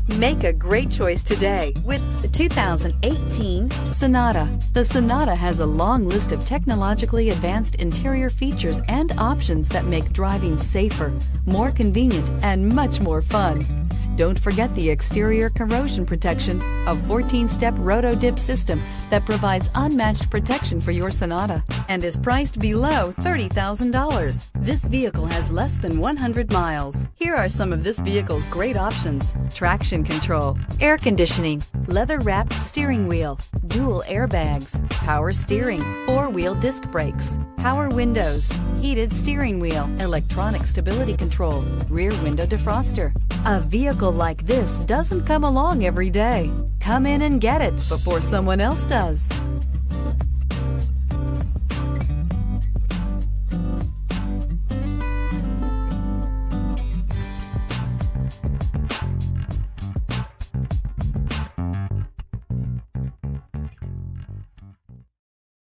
Make a great choice today with the 2018 Sonata. The Sonata has a long list of technologically advanced interior features and options that make driving safer, more convenient, and much more fun. Don't forget the exterior corrosion protection, a 14-step roto-dip system that provides unmatched protection for your Sonata and is priced below $30,000. This vehicle has less than 100 miles. Here are some of this vehicle's great options: traction control, air conditioning, leather-wrapped steering wheel, dual airbags, power steering, four-wheel disc brakes, power windows, heated steering wheel, electronic stability control, rear window defroster. A vehicle like this doesn't come along every day. Come in and get it before someone else does.